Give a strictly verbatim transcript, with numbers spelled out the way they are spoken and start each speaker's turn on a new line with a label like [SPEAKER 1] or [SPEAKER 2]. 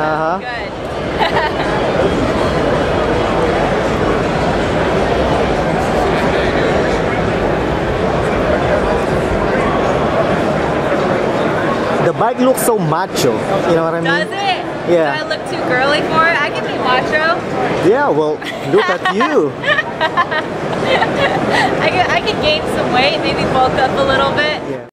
[SPEAKER 1] Uh-huh.
[SPEAKER 2] Good.
[SPEAKER 1] The bike looks so macho, you know what I mean?
[SPEAKER 2] Does it?
[SPEAKER 1] Yeah.
[SPEAKER 2] Do I look too girly for it? I can be macho.
[SPEAKER 1] Yeah, well, look at you.
[SPEAKER 2] I can, I can gain some weight, maybe bulk up a little bit.
[SPEAKER 1] Yeah.